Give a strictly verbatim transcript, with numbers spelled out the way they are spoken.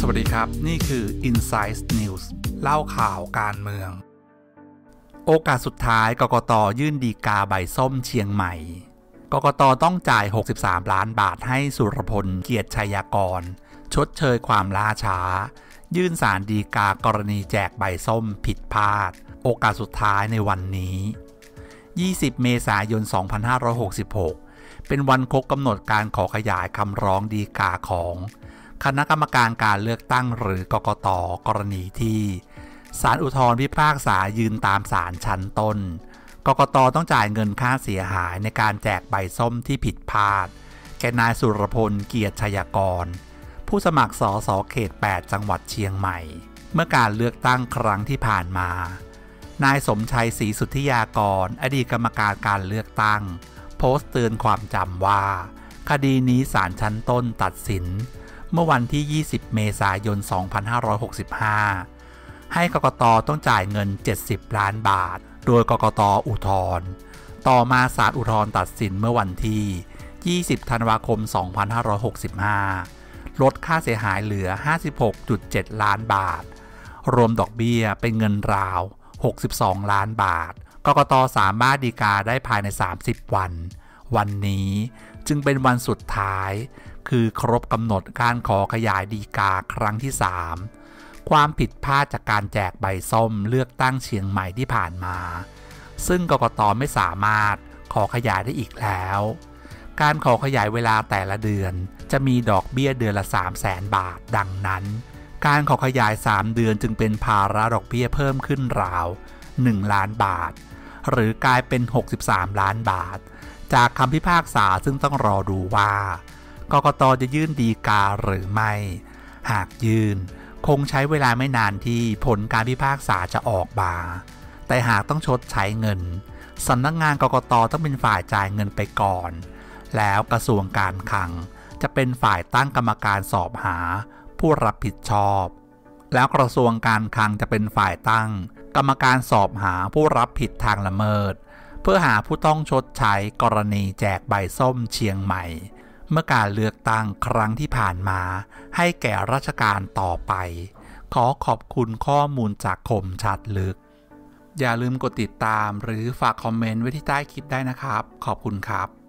วัสดีครับนี่คือ Insight News เล่าข่าวการเมืองโอกาสสุดท้ายกกต.ยื่นฎีกาใบส้มเชียงใหม่กกต.ต้องจ่ายหกสิบสามล้านบาทให้สุรพลเกียรติชัยกรชดเชยความล่าช้ายื่นศาลฎีกากรณีแจกใบส้มผิดพลาดโอกาสสุดท้ายในวันนี้ยี่สิบเมษายนสองพันห้าร้อยหกสิบหกเป็นวันครบกำหนดการขอขยายคำร้องฎีกาของคณะกรรมการการเลือกตั้งหรือกกต.กรณีที่ศาลอุทธรณ์พิพากษายืนตามศาลชั้นต้นกกต.ต้องจ่ายเงินค่าเสียหายในการแจกใบส้มที่ผิดพลาดแก่นายสุรพลเกียรติชัยกรผู้สมัครสสเขตแปดจังหวัดเชียงใหม่เมื่อการเลือกตั้งครั้งที่ผ่านมานายสมชัยศรีสุทธิยากรอดีตกรรมการการเลือกตั้งโพสต์เตือนความจำว่าคดีนี้ศาลชั้นต้นตัดสินเมื่อวันที่ยี่สิบเมษายนสองพันห้าร้อยหกสิบห้าให้กกต.ต้องจ่ายเงินเจ็ดสิบล้านบาทโดยกกต.อุทธรณ์ต่อมาศาลอุทธรณ์ตัดสินเมื่อวันที่ยี่สิบธันวาคมสองพันห้าร้อยหกสิบห้าลดค่าเสียหายเหลือ ห้าสิบหกจุดเจ็ดล้านบาทรวมดอกเบี้ยเป็นเงินราวหกสิบสองล้านบาทกกต.สามารถฎีกาได้ภายในสามสิบวันวันนี้จึงเป็นวันสุดท้ายคือครบกำหนดการขอขยายฎีกาครั้งที่สามความผิดพลาดจากการแจกใบส้มเลือกตั้งเชียงใหม่ที่ผ่านมาซึ่งกกต.ไม่สามารถขอขยายได้อีกแล้วการขอขยายเวลาแต่ละเดือนจะมีดอกเบี้ยเดือนละ สามแสนบาทดังนั้นการขอขยายสามเดือนจึงเป็นภาระดอกเบี้ยเพิ่มขึ้นราวหนึ่งล้านบาทหรือกลายเป็นหกสิบสามล้านบาทจากคำพิพากษาซึ่งต้องรอดูว่ากกต.จะยื่นฎีกาหรือไม่หากยื่นคงใช้เวลาไม่นานที่ผลการพิพากษาจะออกมาแต่หากต้องชดใช้เงินสำนักงานกกต.ต้องเป็นฝ่ายจ่ายเงินไปก่อนแล้วกระทรวงการคลังจะเป็นฝ่ายตั้งกรรมการสอบหาผู้รับผิดชอบแล้วกระทรวงการคลังจะเป็นฝ่ายตั้งกรรมการสอบหาผู้รับผิดทางละเมิดเพื่อหาผู้ต้องชดใช้กรณีแจกใบส้มเชียงใหม่เมื่อการเลือกตั้งครั้งที่ผ่านมาให้แก่ราชการต่อไปขอขอบคุณข้อมูลจากคมชัดลึกอย่าลืมกดติดตามหรือฝากคอมเมนต์ไว้ที่ใต้คลิปได้นะครับขอบคุณครับ